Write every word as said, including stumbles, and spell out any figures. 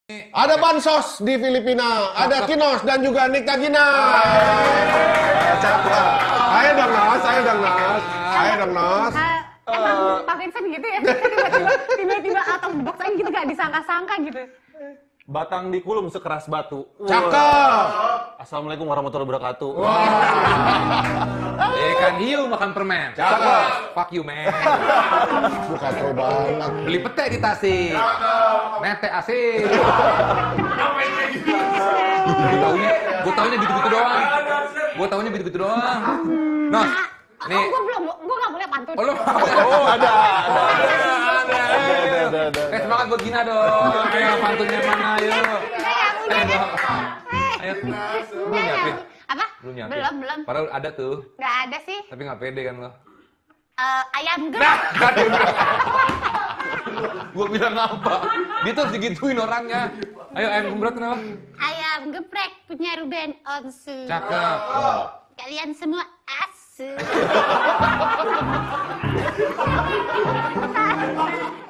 Ada bansos di Filipina, ada Kinos dan juga Nikta Gina. Cakep. Ayo dong Nos, ayo dong Nos, ayo dong Nos. Emang Pak Vincent gitu ya? Tiba-tiba, tiba-tiba out of the box aja gitu, gak disangka-sangka gitu. Batang di kulum sekeras batu. Cakep. Assalamualaikum warahmatullahi wabarakatuh. Ikan hiu makan permen. Cakep. Fuck you man. Bukan pro banget. Beli pete di Tasik. Nete asik. Gue taunya, gue taunya gitu-gitu doang. Gue taunya gitu-gitu doang. Nos, nih. Oh, gue belum, gue gak boleh pantun. Oh, lu Oh ada, ada. Eh, semangat buat Gina dong. Ayo, pantunnya mana, ayo. Udah ya, udah ya. Ayo, belum nyiapin? Apa? Belum nyiapin? Belum, belum. Padahal ada tuh, Gak ada sih. tapi nggak pede kan lo. Eh, ayam geprek. Gue bilang apa? Dia tuh harus digituin orangnya. Ayo, ayam geprek kenapa? Ayam geprek punya Ruben Onsu. Cakep. Kalian semua asu.